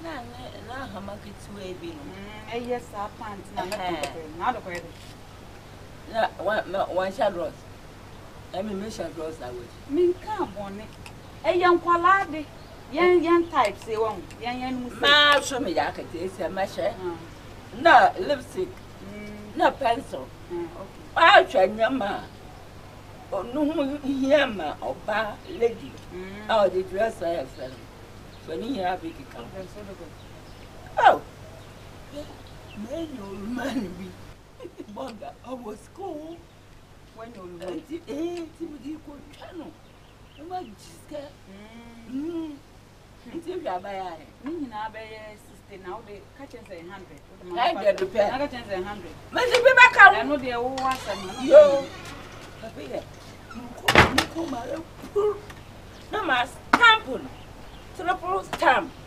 na hamaki two be no. Yes, our pants not the credit. One shall rose. I mean, Michelle Rose, I wish. Mean, come on it. A young quality, young type, say one, young ma show me jacket, it's a measure. No lipstick, no pencil. I'll try Yama. Oh, no, Yama or bar lady. Oh, the dress I have fell. When you have it, come. Oh, man, your man be. Bonga, I was school. When you equal channel. You might just get. Until you are by me, now by sister now the catches 100. I get the pen. I got 100. Maybe back out. I know the old ones and yo. No, my stamp. Triple stamp.